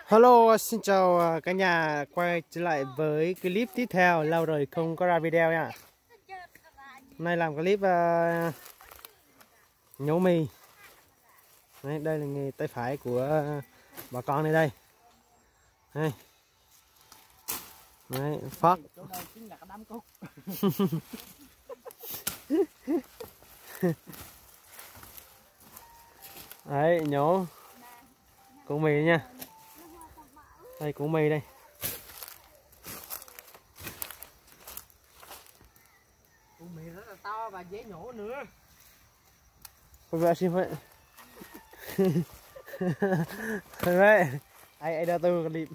Hello, xin chào cả nhà, quay trở lại với clip tiếp theo. Lâu rồi không có ra video nha. Hôm nay làm clip nhổ mì. Đây là nghề tay phải của bà con đây đây. Đây. Đấy, phát. Đấy, nhổ củ mì nha. Đây củ mì đây. Củ mì rất là to và dễ nhổ nữa. Không phải xin vậy. Thôi vậy. Ai đeo tôi clip.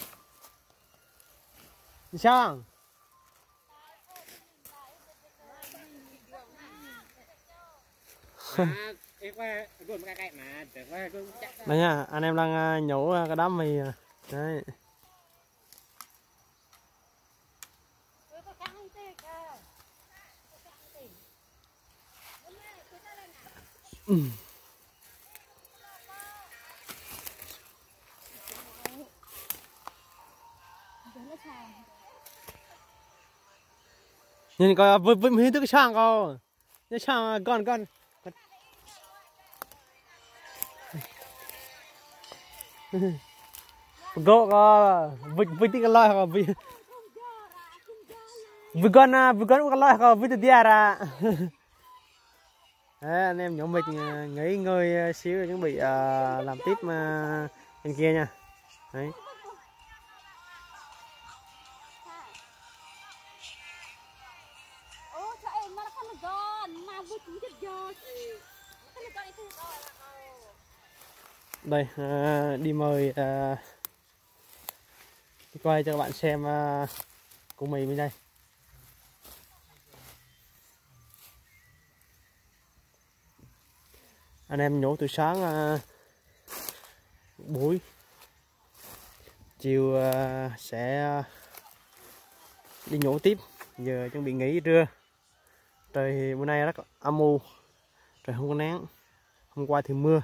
Sao? Đây nha, anh em đang nhổ cái đám mì đấy. Nhìn coi với hình thức sang coi, nó sang con gỗ có với tí cái loài có với con cái loài có với tí ra. Đấy, anh em nhóm mình nghỉ ngơi xíu chuẩn bị làm tiếp bên kia nha. Đấy. Đây đi mời đi quay cho các bạn xem củ mì bên đây. Anh em nhổ từ sáng buổi chiều sẽ đi nhổ tiếp. Giờ chuẩn bị nghỉ trưa. Trời bữa nay rất âm u, trời không có nắng, hôm qua thì mưa.